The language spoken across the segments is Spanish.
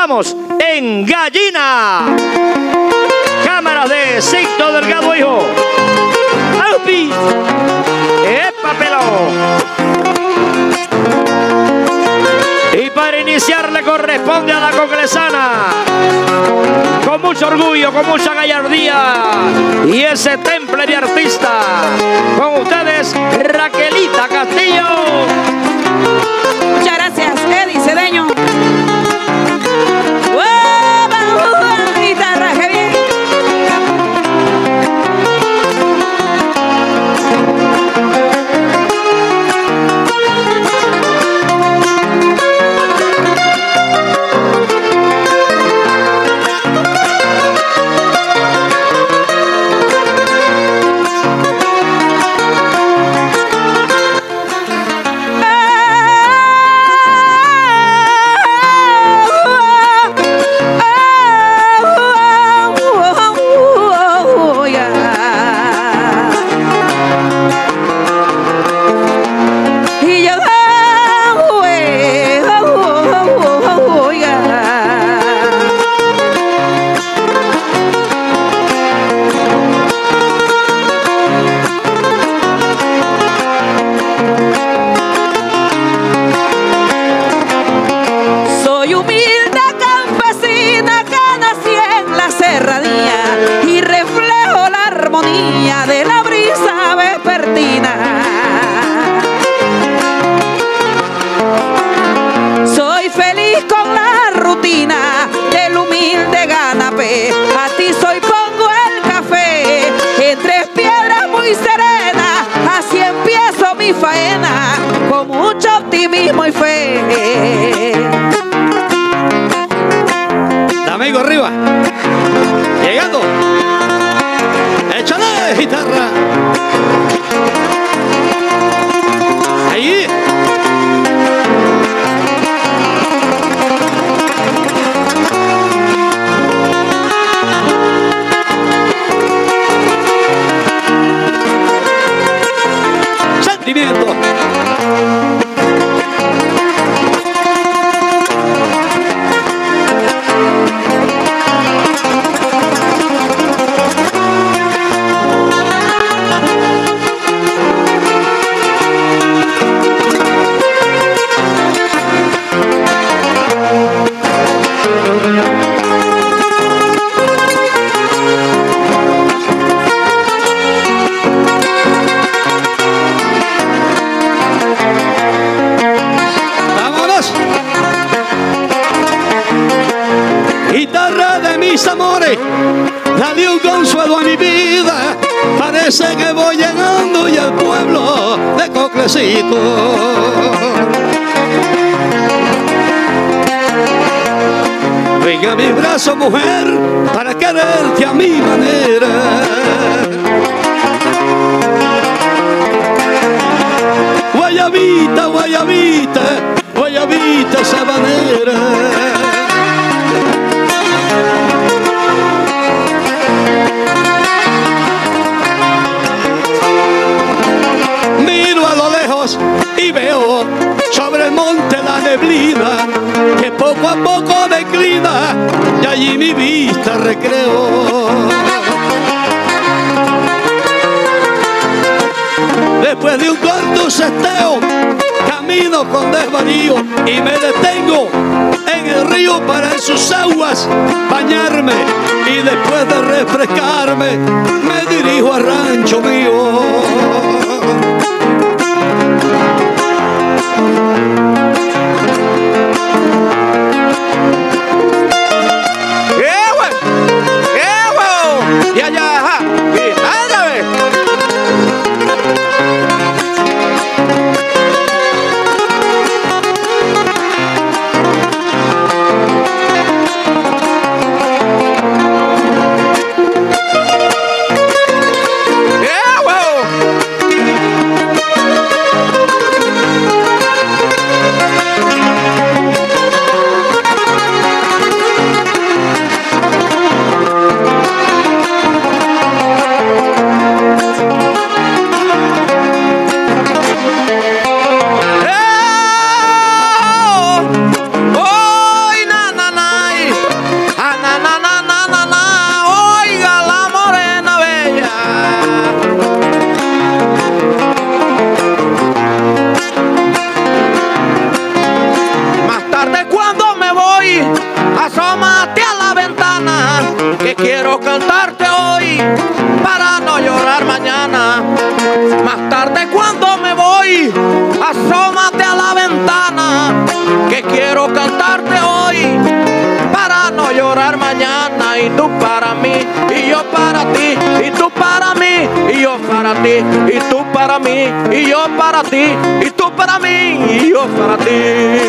vamos en Gallina. Cámaras de Sixto Delgado, hijo. ¡Aupi! ¡Epa, pelado! Y para iniciar le corresponde a la coclesana, con mucho orgullo, con mucha gallardía y ese temple de artista. Con ustedes, Raquelita Castillo. Muchas gracias, Eddie Cedeño. Guitarra, qué bien. De la brisa vespertina, soy feliz con la rutina del humilde ganape. A ti soy pongo el café en tres piedras muy serena. Así empiezo mi faena con mucho optimismo y fe. Amigo arriba, llegando. ¡Échale, guitarra! ¡Ahí! ¡Sentimiento! Amores, dale un consuelo a mi vida. Parece que voy llegando y al pueblo de Coclecito. Venga a mi brazo, mujer, para quererte a mi manera. Guayabita, guayabita, guayabita sabanera. Miro a lo lejos y veo sobre el monte la neblina que poco a poco declina y allí mi vista recreo. Después de un corto cesteo camino con desvarío y me detengo en el río para en sus aguas bañarme, y después de refrescarme me dirijo al rancho mío. Y allá, ajá, y ándale. quiero cantarte hoy para no llorar mañana. Más tarde cuando me voy, asómate a la ventana, que quiero cantarte hoy para no llorar mañana. Y tú para mí, y yo para ti, y tú para mí, y yo para ti, y tú para mí, y yo para ti, y tú para mí, y yo para ti.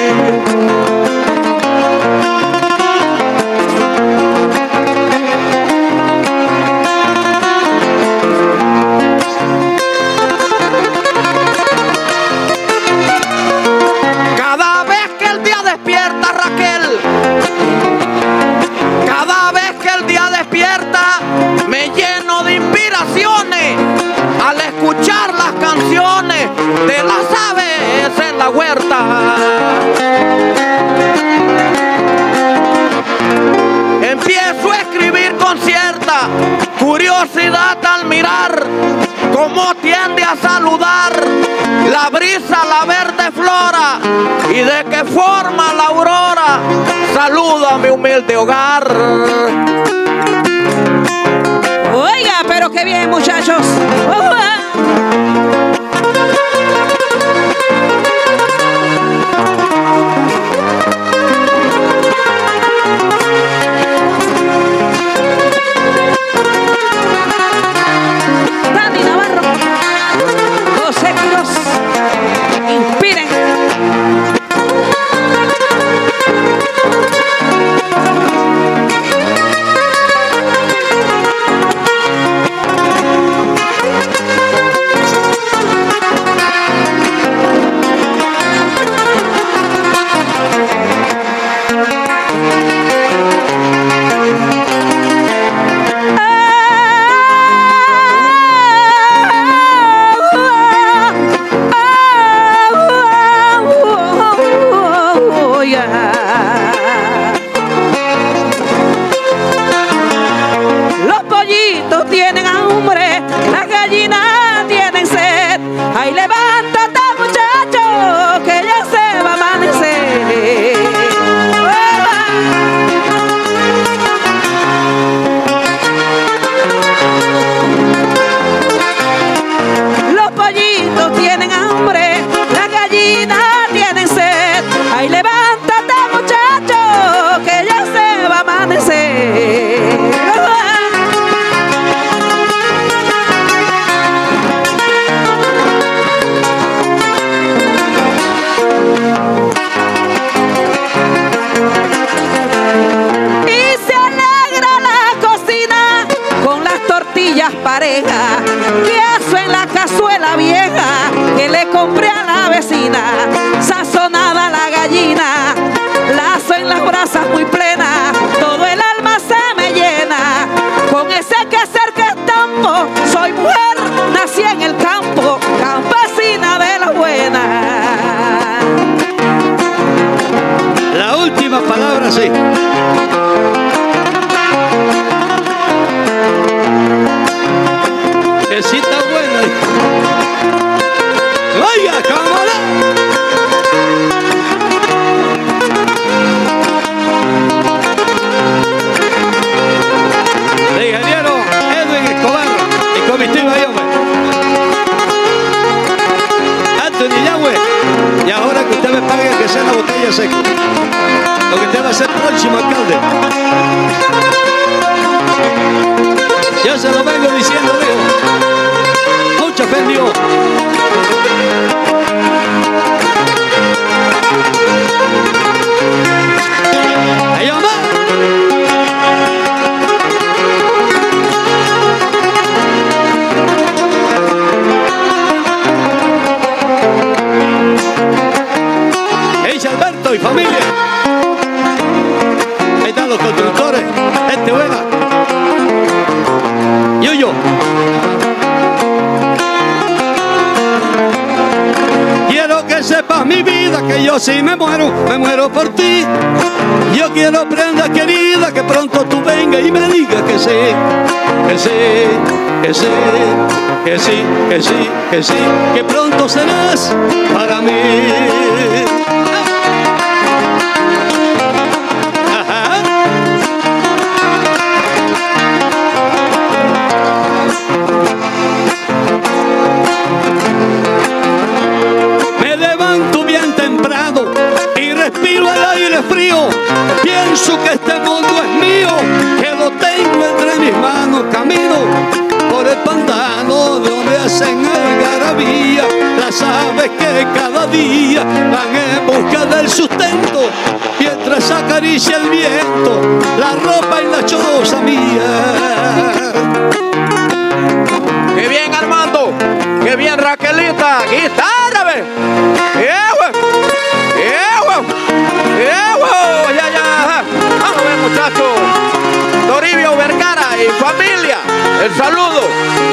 Cada vez que el día despierta, Raquel, cada vez que el día despierta, me lleno de inspiraciones al escuchar las canciones de las aves en la huerta. Empiezo a escribir con cierta curiosidad al mirar cómo tiende a saludar la brisa, la verde flora, y de qué forma la aurora saluda mi humilde hogar. Oiga, pero qué bien, muchachos. Dani Navarro, José Quiroz, inspiren. Los pollitos tienen hambre, las gallinas tienen sed. Ay, levántate, muchacho, que ya se va a amanecer. Los pollitos tienen hambre, las gallinas tienen sed. Ay, levántate, muchacho, que ya se va a amanecer. Y se alegra la cocina con las tortillas parejas, queso en la cazuela vieja que le compré a la vecina, sazonada la gallina, lazo en las brasas muy plena, todo el alma se me llena con ese quehacer que estampo. Soy mujer, nací en el campo, campesina de las buenas. La última palabra, sí. Que sí está buena. Vaya, cámara. De ingeniero Edwin Escobar y comitiva y hombre. Anthony Yahweh. Y ahora que usted me pague que sea la botella seca, lo que usted va a ser próximo alcalde. Yo se lo vengo diciendo, digo. Mucha fe en Dios. ¡Ahí va! Alberto y familia. Ahí están los constructores. Este buena. Yuyo. Quiero que sepas mi vida que yo sí me muero por ti. Yo quiero, prenda querida, que pronto tú vengas y me digas que sí, que sí, que sí, que sí, que sí, que sí, que pronto serás para mí. pienso que este mundo es mío, que lo tengo entre mis manos. Camino por el pantano donde hacen algarabía las aves que cada día van en busca del sustento, mientras acaricia el viento la ropa y la choza mía. ¡Qué bien, Armando! ¡Qué bien, Raquelita! ¡Guitarra, ve! ¡Ya, ya! Vamos a ver, muchachos. Toribio Vergara y familia, el saludo.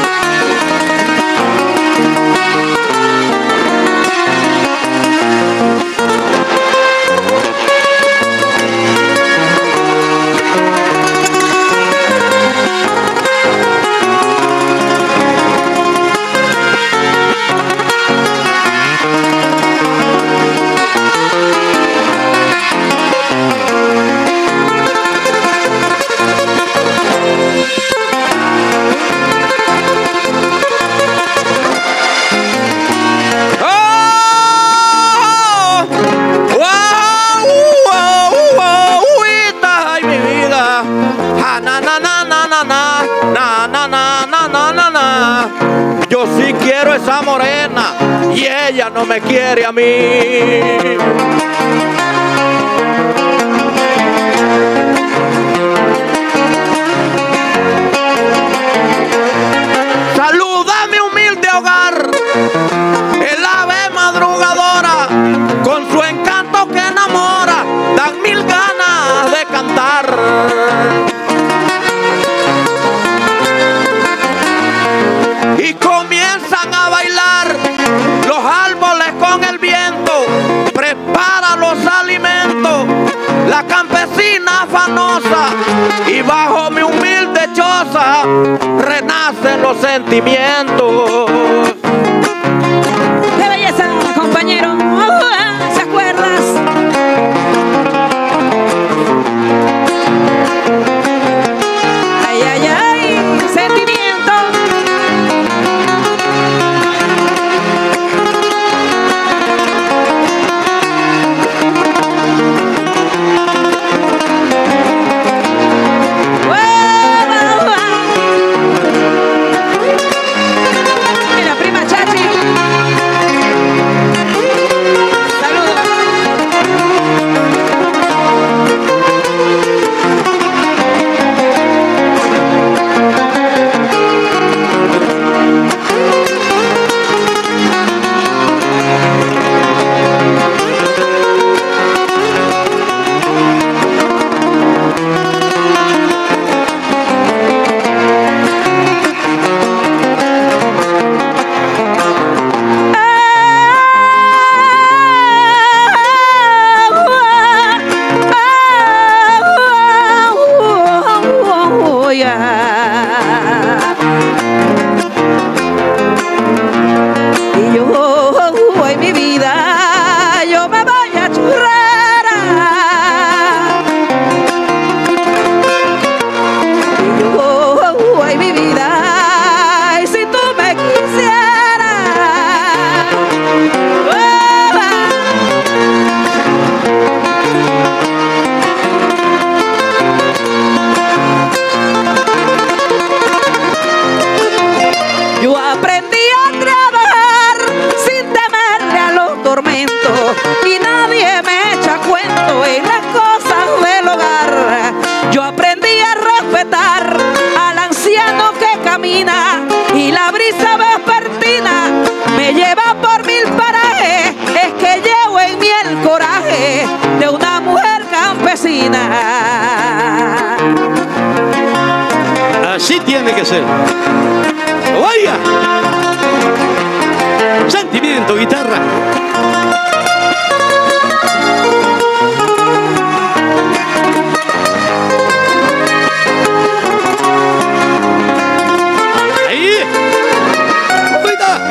Yo sí quiero esa morena y ella no me quiere a mí. Saluda mi humilde hogar, el ave madrugadora, con su encanto que enamora, dan mil ganas de cantar. Y comienzan a bailar los árboles con el viento, prepara los alimentos, la campesina afanosa, y bajo mi humilde choza renacen los sentimientos. ¡Qué belleza, compañero! ¿Se acuerdas? ¡Ay, ay, ay! ¡Sentimiento! Mira, prima Chachi. Saludos. Y yo, en mi vida, yo me voy a churrar. Y yo, en mi vida, y si tú me quisieras, yo aprendí a trabajar sin temerle a los tormentos y nadie me echa cuento en las cosas del hogar. Yo aprendí a respetar al anciano que camina y la brisa vespertina me lleva por mil parajes. Es que llevo en mí el coraje de una mujer campesina. Así tiene que ser. ¡Oiga! Sentimiento, guitarra. Ahí. ¡Oiga!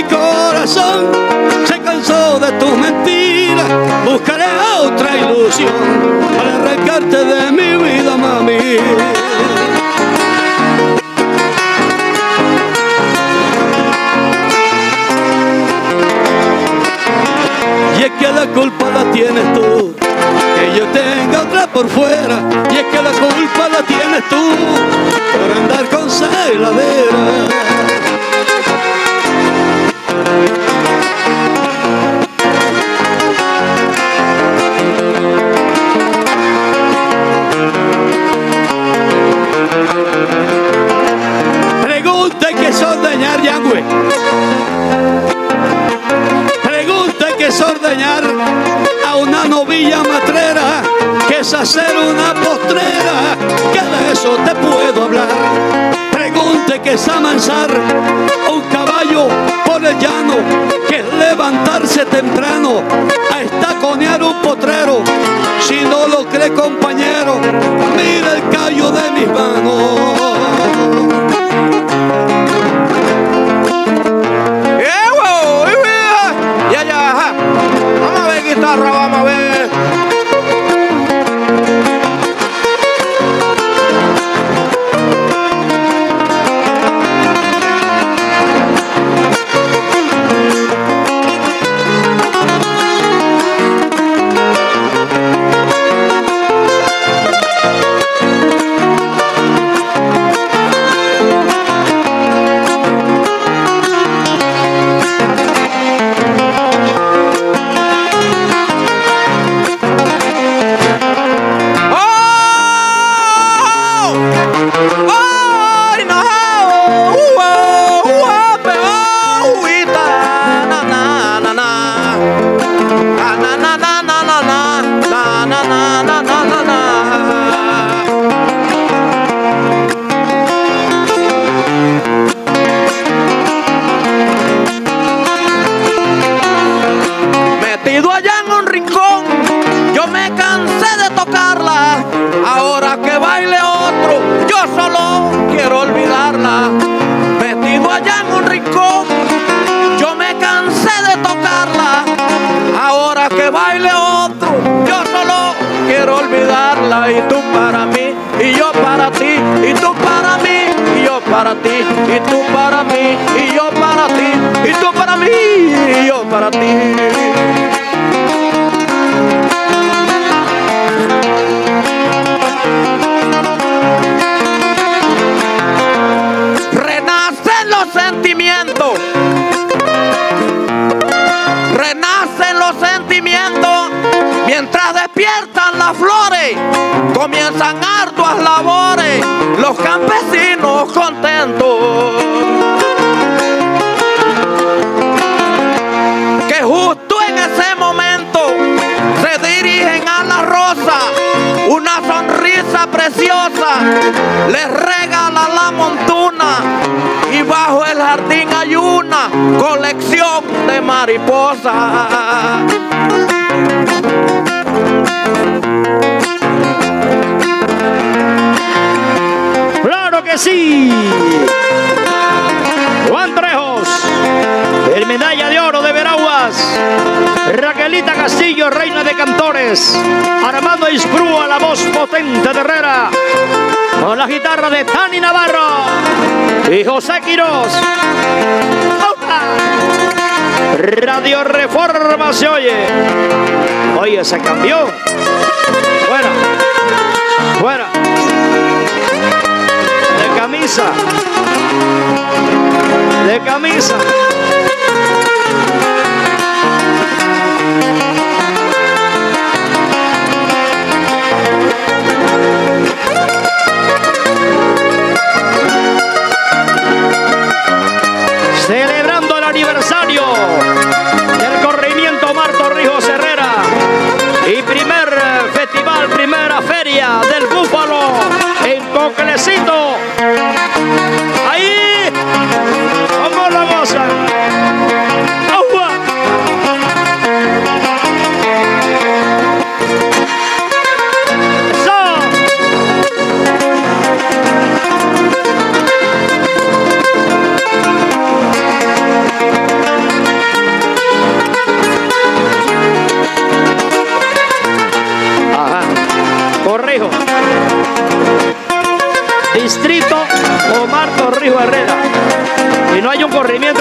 mi corazón se cansó de tus mentiras. Buscaré otra ilusión para arrancarte de mi vida, mami. Y es que la culpa la tienes tú, que yo tenga otra por fuera. Y es que la culpa la tienes tú por andar con celadera. Pregunta que es ordeñar, Yangüe. Pregunta que es ordeñar a una novilla matrera, que es hacer una postrera, que de eso te puedo hablar. Pregunta que es amansar a un caballo por el llano, que es levantarse temprano a estaconear un potrero. Si no lo cree, compañero, mira el callo de mis manos. Vamos a ver guitarra, vamos a ver. Metido allá en un rincón, yo me cansé de tocarla. Ahora que baile otro, yo solo quiero olvidarla. Metido allá en un rincón, yo me cansé de tocarla. Ahora que baile otro, yo solo quiero olvidarla. Y tú para mí, y yo para ti, y tú para mí, y yo para ti, y tú para mí, y yo para ti, y tú para mí, y yo para ti. Renacen los sentimientos, renacen los sentimientos, mientras despiertan las flores, comienzan arduas labores, los campesinos contentos. Que justo en ese momento se dirigen a la rosa, una sonrisa preciosa les regala la montuna, y bajo el jardín hay una colección de mariposas. ¡Claro que sí! Juan Trejos, el medalla de oro de Veraguas. Raquelita Castillo, reina de cantores. Armando Isprúa, la voz potente de Herrera. Con la guitarra de Tani Navarro y José Quirós. Radio Reforma se oye. Oye, se cambió. Fuera. Fuera. De camisa. De camisa. Celebrando el aniversario del corrimiento Omar Torrijos Herrera y primer festival, primera feria del búfalo en Coclecito. Ahí, ¿cómo lo gozan? ¡Agua!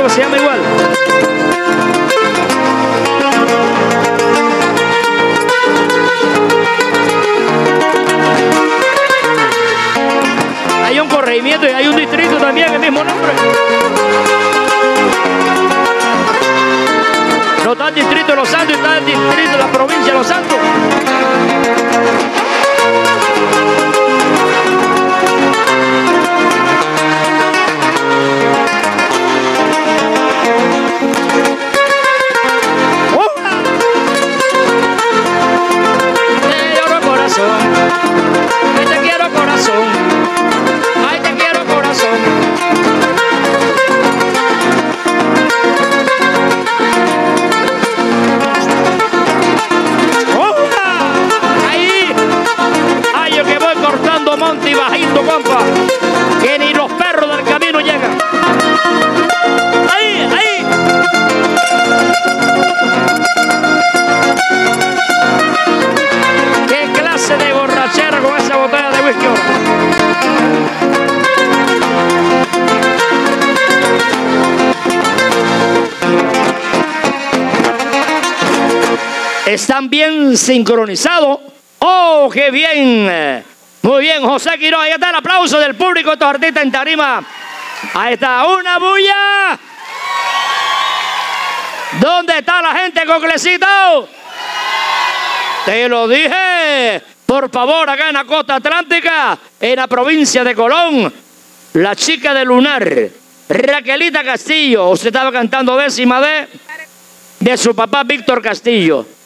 se llama igual. Hay un corregimiento y hay un distrito también, el mismo nombre. No está el distrito de Los Santos, está el distrito de la provincia de Los Santos. Te lloro corazón, ay te quiero corazón, ay te quiero corazón. Monte y bajito, compa, que ni los perros del camino llegan. Ahí, ahí. ¿Qué clase de borrachera con esa botella de whisky ahora? Están bien sincronizados. ¡Oh, qué bien! Muy bien, José Quiroz. Ahí está el aplauso del público de estos artistas en tarima. Ahí está, una bulla. ¿Dónde está la gente, Coclecito? Te lo dije. Por favor, acá en la costa atlántica, en la provincia de Colón, la chica de Lunar, Raquelita Castillo. Usted estaba cantando décima de su papá Víctor Castillo.